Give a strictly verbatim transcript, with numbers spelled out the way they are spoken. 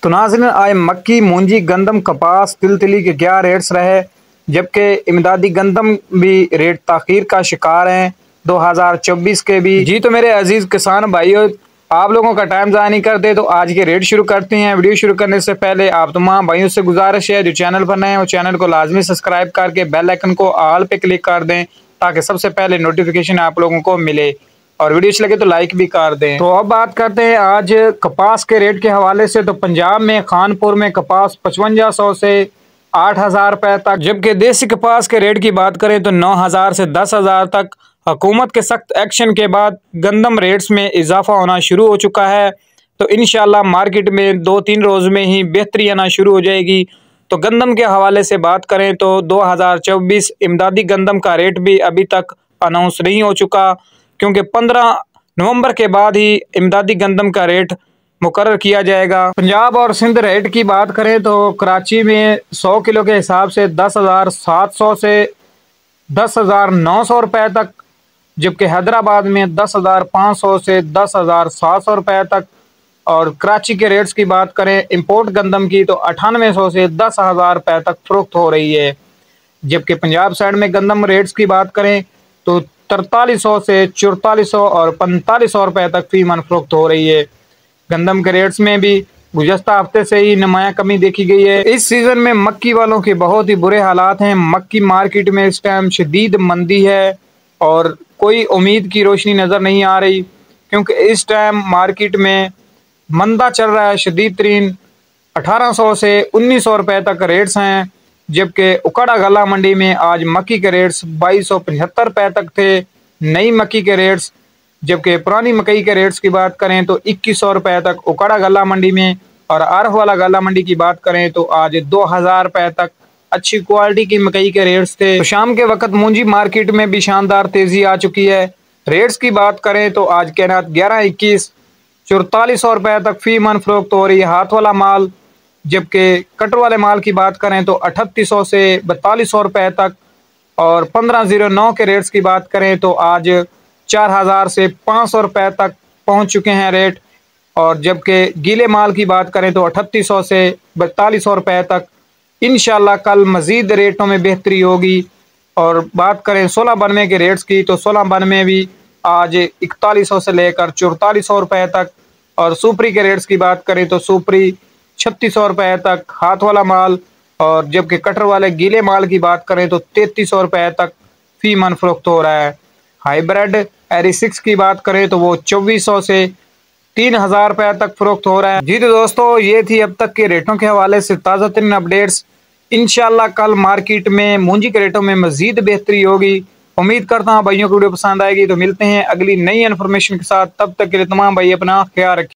تو ناظرین آئے مکی، مونجی، گندم، کپاس، تل تلی کے کیا ریٹس رہے، جبکہ امدادی گندم بھی ریٹ تاخیر کا شکار ہیں دو ہزار چوبیس کے بھی۔ جی تو میرے عزیز کسان بھائیو، آپ لوگوں کا ٹائم ضائع نہیں کرتے تو آج کے ریٹ شروع کرتے ہیں۔ ویڈیو شروع کرنے سے پہلے آپ تمام بھائیوں سے گزارش ہے جو چینل پر نئے ہیں وہ چینل کو لازمی سبسکرائب کر کے بیل آئیکن کو آل پہ کلک کر دیں تاکہ سب سے پہلے نوٹیفیکیشن آپ لوگوں کو ملے، اور ویڈیو اچھی لگے تو لائک بھی کر دیں۔ تو اب بات کرتے ہیں آج کپاس کے ریٹ کے حوالے سے۔ تو پنجاب میں خانپور میں کپاس پچونجا سو سے آٹھ ہزار روپے تک، جبکہ دیسی کپاس کے ریٹ کی بات کریں تو نو ہزار سے دس ہزار تک۔ حکومت کے سخت ایکشن کے بعد گندم ریٹس میں اضافہ ہونا شروع ہو چکا ہے، تو انشاءاللہ مارکیٹ میں دو تین روز میں ہی بہتری آنا شروع ہو جائے گی۔ تو گندم کے حوالے سے بات کریں تو دو ہزار چوبیس امدادی گندم کا ریٹ بھی ابھی تک اناؤنس نہیں ہو چکا، کیونکہ پندرہ نومبر کے بعد ہی امدادی گندم کا ریٹ مقرر کیا جائے گا۔ پنجاب اور سندھ ریٹ کی بات کریں تو کراچی میں سو کلو کے حساب سے دس ہزار سات سو سے دس ہزار نو سو روپے تک، جبکہ حیدرآباد میں دس ہزار پانچ سو سے دس ہزار سات سو روپے تک۔ اور کراچی کے ریٹس کی بات کریں امپورٹ گندم کی تو اٹھانوے سو سے دس ہزار روپے تک فروخت ہو رہی ہے، جبکہ پنجاب سائڈ میں گندم ریٹس کی بات کریں تو ترتالیس سو سے چورتالیس سو اور پینتالیس سو روپے تک فی من فروخت ہو رہی ہے۔ گندم کے ریٹس میں بھی گزشتہ ہفتے سے ہی نمایاں کمی دیکھی گئی ہے۔ اس سیزن میں مکی والوں کے بہت ہی برے حالات ہیں۔ مکی مارکیٹ میں اس ٹائم شدید مندی ہے اور کوئی امید کی روشنی نظر نہیں آ رہی، کیونکہ اس ٹائم مارکیٹ میں مندہ چل رہا ہے شدید ترین۔ اٹھارہ سو سے انیس سو روپے تک ریٹس ہیں، جبکہ اکاڑا غلہ منڈی میں آج مکی کے ریٹس بائیس سو پچہتر روپے تک تھے نئی مکی کے ریٹس، جبکہ پرانی مکئی کے ریٹس کی بات کریں تو اکیس سو روپے تک اکاڑا غلہ منڈی میں، اور عارف والا غلہ منڈی کی بات کریں تو آج دو ہزار روپے تک اچھی کوالٹی کی مکئی کے ریٹس تھے۔ تو شام کے وقت مونجی مارکیٹ میں بھی شاندار تیزی آ چکی ہے۔ ریٹس کی بات کریں تو آج کینات گیارہ اکیس چورتالیس سو روپے تک فی من فروخت ہو رہی ہے ہاتھ والا مال، جبکہ کٹر والے مال کی بات کریں تو اٹھتیس سو سے بتالیس سو روپے تک، اور پندرہ زیرو نو کے ریٹس کی بات کریں تو آج چار ہزار سے پانچ سو روپے تک پہنچ چکے ہیں ریٹ، اور جبکہ گیلے مال کی بات کریں تو اٹھتیس سو سے بتالیس سو روپے تک۔ انشاءاللہ کل مزید ریٹوں میں بہتری ہوگی۔ اور بات کریں سولہ بنوے کے ریٹس کی تو سولہ بنوے بھی آج اکتالیس سو سے لے کر چورتالیس سو روپے تک، اور سوپری کے ریٹس کی بات کریں تو سوپری چھتیس سو روپے تک ہاتھ والا مال، اور جبکہ کٹر والے گیلے مال کی بات کریں تو تینتیس سو روپے تک فی من فروخت ہو رہا ہے۔ ہائی بریڈ ایری سکس کی بات کریں تو وہ چوبیس سو سے تین ہزار روپے تک فروخت ہو رہا ہے۔ جی تو دوستو یہ تھی اب تک کے ریٹوں کے حوالے سے تازہ ترین اپڈیٹس۔ انشاءاللہ کل مارکیٹ میں مونجی کے ریٹوں میں مزید بہتری ہوگی۔ امید کرتا ہوں بھائیوں کو ویڈیو پسند آئے گی، تو ملتے ہیں اگلی نئی انفارمیشن کے ساتھ، تب تک کے لیے تمام بھائی اپنا خیال رکھیں۔